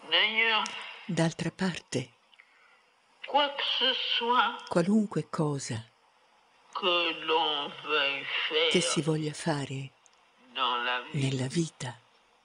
D'ailleurs, D'altra parte, quoi que ce soit qualunque cosa que l'on veuille che faire si voglia fare dans la vie, nella vita,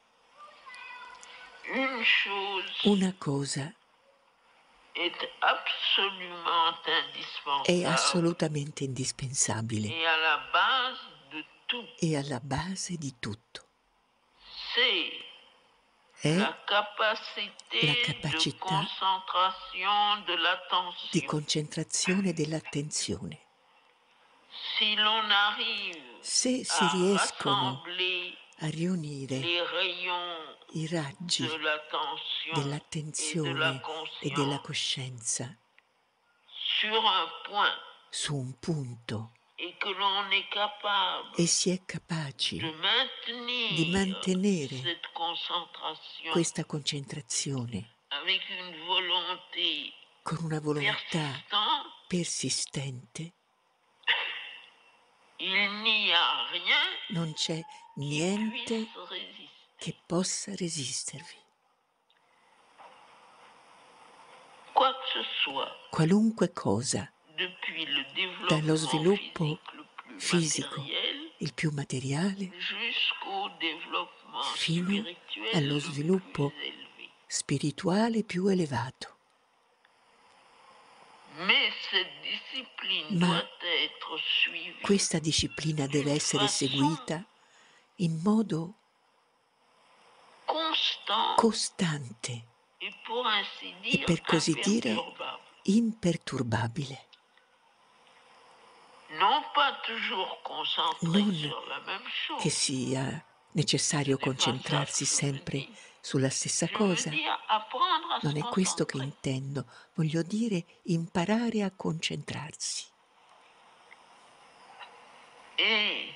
une chose una cosa est absolument è indispensable assolutamente indispensabile et à la base de tout. e alla base di tutto. C'est È la capacité la de capacità concentration de di l'attention. concentrazione dell'attenzione. Si l'on arrive Se si à riescono rassembler a riunire les rayons i raggi de l'attention et de la dell'attenzione e della conscience coscienza sur un point su un punto et que l'on est capable e si è capaci de di mantenere cette concentration questa concentrazione avec une volonté con una volontà persistante, persistente, il n'y a rien non c'è qui niente puisse résister. che possa resistervi. Quoi que ce soit, Qualunque cosa, depuis le dallo développement sviluppo physique le plus fisico, matériel il più materiale, jusqu'au développement fino spirituel allo le sviluppo plus élevé. spirituale più elevato. Mais cette discipline Ma doit être suivie questa disciplina deve d'une essere façon seguita in modo costante et pour ainsi e dire per così dire imperturbable. imperturbabile. Non pas toujours concentré Non sur la même chose. che sia necessario Ce n'est pas ça concentrarsi que je sempre veux dire. sulla stessa Je veux cosa. dire apprendre à se Non è questo che concentrer. intendo, voglio dire imparare a concentrarsi. Et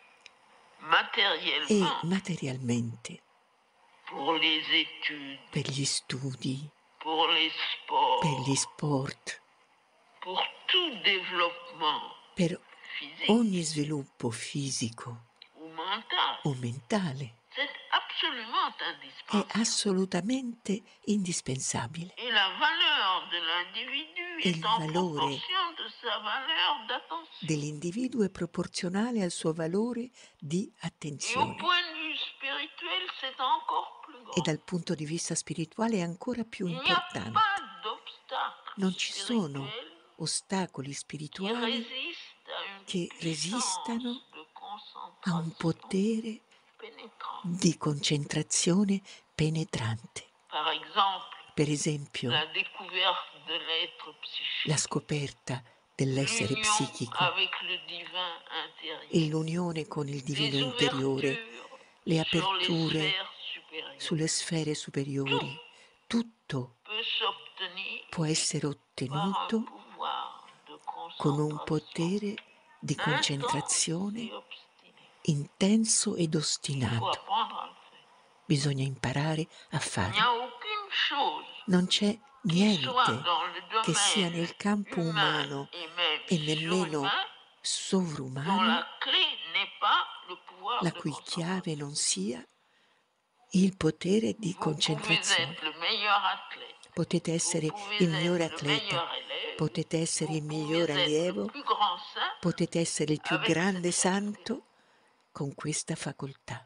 E materiellement, materialmente, pour les études, per gli studi, pour les per gli sports, sport, pour tout développement per physique ogni sviluppo fisico ou mental, o mentale, c'est absolument è indispensable. assolutamente indispensabile. Et la valeur de l'individu E est il en valore proportion de sa valeur d'attention. dell'individuo è proporzionale al suo valore di Et au attenzione. point de vue spirituel, c'est encore plus E grand. dal punto di vista spirituale è ancora più Il n'y a importante. pas d'obstacle Non ci sono spirituel ostacoli qui spirituali résiste à une che resistano puissance de a un concentration potere pénétrante. di concentrazione penetrante. Par exemple, Per esempio, la découverte de l'être psychique, la scoperta dell'essere l'union psichico avec le divin intérieur, e l'unione con il les divino interiore, ouvertures le sur les aperture sphères supérieures. sulle sfere superiori, tutto Peut s'obtenir può essere par un ottenuto pouvoir de con un concentration potere di intense concentrazione et obstiné. intenso ed Il faut ostinato. apprendre à le faire. Bisogna imparare a Il n'y farlo. a aucune chose Non c'è qui soit niente dans le che sia domaine nel campo humain umano et même e nemmeno surhumain dont sovrumano la clé n'est pas le pouvoir la de cui concentration. chiave non sia il potere di Vous pouvez concentrazione. être le meilleur athlète, Potete vous essere pouvez il migliore être le atleta, meilleur élève, potete essere il vous pouvez migliore être le allievo, plus grand saint potete essere il più avec grande cette faculté. santo con questa facoltà.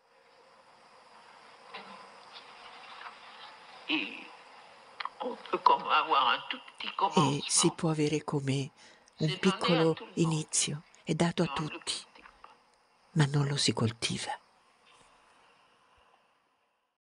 Et on peut comme avoir un tout petit E si commencement. può avere come un C'est donné à piccolo tout le monde, inizio, è dato a mais on ne le tutti, cultive pas. ma non lo si coltiva.